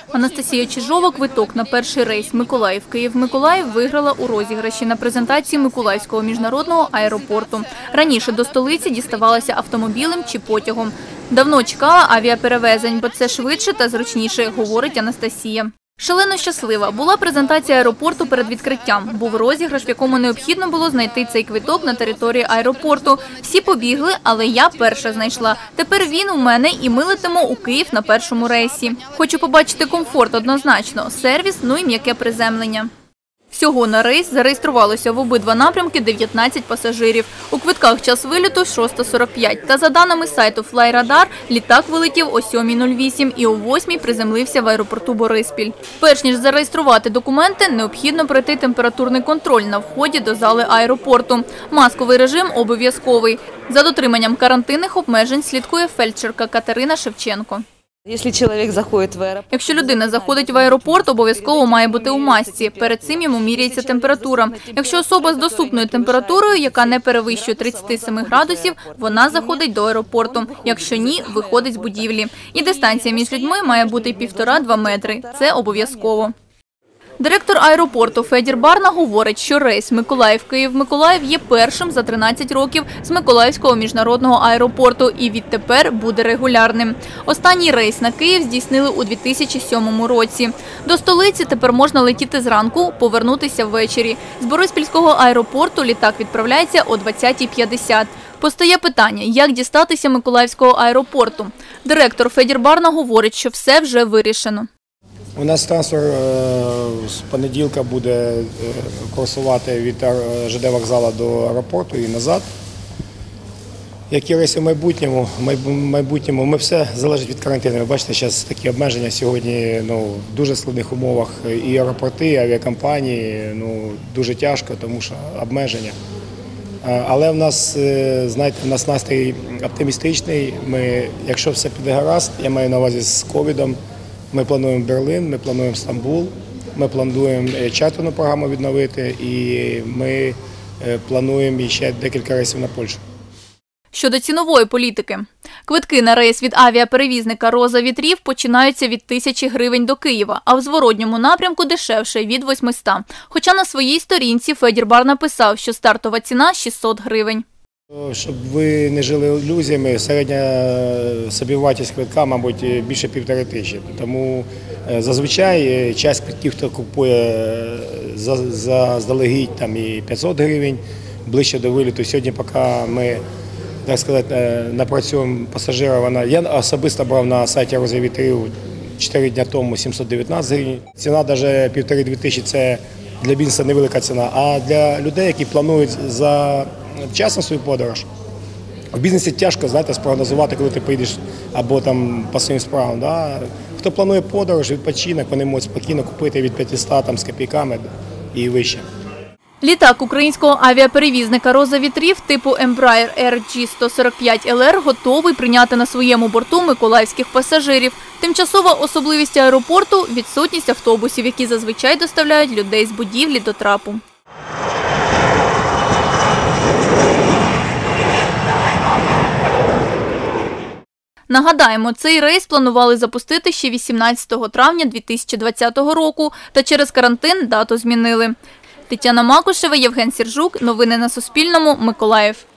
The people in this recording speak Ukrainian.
Анастасія Чижова квиток на перший рейс Миколаїв-Київ-Миколаїв виграла у розіграші на презентації Миколаївського міжнародного аеропорту. Раніше до столиці діставалася автомобілем чи потягом. Давно чекала авіаперевезень, бо це швидше та зручніше, говорить Анастасія. Шалено щаслива. Була презентація аеропорту перед відкриттям. Був розіграш, в якому необхідно було знайти цей квиток на території аеропорту. Всі побігли, але я перша знайшла. Тепер він у мене і ми летимо у Київ на першому рейсі. Хочу побачити комфорт однозначно, сервіс, ну і м'яке приземлення. Всього на рейс зареєструвалося в обидва напрямки 19 пасажирів. У квитках час виліту 6:45. Та за даними сайту Flyradar, літак вилетів о 7:08 і о 8:00 приземлився в аеропорту Бориспіль. Перш ніж зареєструвати документи, необхідно пройти температурний контроль на вході до зали аеропорту. Масковий режим обов'язковий. За дотриманням карантинних обмежень слідкує фельдшерка Катерина Шевченко. Якщо людина заходить в аеропорт, обов'язково має бути у масці. Перед цим йому міряється температура. Якщо особа з доступною температурою, яка не перевищує 37 градусів, вона заходить до аеропорту. Якщо ні, виходить з будівлі. І дистанція між людьми має бути 1,5–2 метри. Це обов'язково. Директор аеропорту Федір Барна говорить, що рейс Миколаїв-Київ-Миколаїв є першим за 13 років з Миколаївського міжнародного аеропорту і відтепер буде регулярним. Останній рейс на Київ здійснили у 2007 році. До столиці тепер можна летіти зранку, повернутися ввечері. З Бориспільського аеропорту літак відправляється о 20:50. Постає питання, як дістатися Миколаївського аеропорту. Директор Федір Барна говорить, що все вже вирішено. У нас трансфер з понеділка буде курсувати від ЖД вокзалу до аеропорту і назад. Які рейси в майбутньому, ми все залежить від карантину. Ви бачите, зараз такі обмеження сьогодні в дуже складних умовах. І аеропорти, і авіакомпанії, дуже тяжко, тому що обмеження. Але в нас, знаєте, в нас настрій оптимістичний. Якщо все піде гаразд, я маю на увазі з ковідом, ми плануємо Берлин, ми плануємо Стамбул, ми плануємо чартерну програму відновити і ми плануємо ще декілька рейсів на Польщу. Щодо цінової політики. Квитки на рейс від авіаперевізника «Роза вітрів» починаються від 1000 гривень до Києва, а в зворотньому напрямку дешевше – від 800. Хоча на своїй сторінці Федір Бар написав, що стартова ціна – 600 гривень. Щоб ви не жили ілюзіями, середня собівартість квитка, мабуть, більше 1500. Тому зазвичай часть квитків, хто купує заздалегідь і 500 гривень, ближче до виліту. Сьогодні, поки ми, так сказати, напрацюємо пасажира, я особисто брав на сайті «Роза вітрів» 4 дні тому 719 гривень. Ціна навіть 1500–2000 – це для бізнесу невелика ціна, а для людей, які планують за часом свою подорож. В бізнесі тяжко, знаєте, спрогнозувати, коли ти поїдеш або там по своїм справам. Да? Хто планує подорож, відпочинок, вони можуть спокійно купити від 500 з копійками і вище. Літак українського авіаперевізника «Роза вітрів» типу Embraer RG-145LR готовий прийняти на своєму борту миколаївських пасажирів. Тимчасова особливість аеропорту – відсутність автобусів, які зазвичай доставляють людей з будівлі до трапу. Нагадаємо, цей рейс планували запустити ще 18 травня 2020 року, та через карантин дату змінили. Тетяна Макушева, Євген Сіржук. Новини на Суспільному. Миколаїв.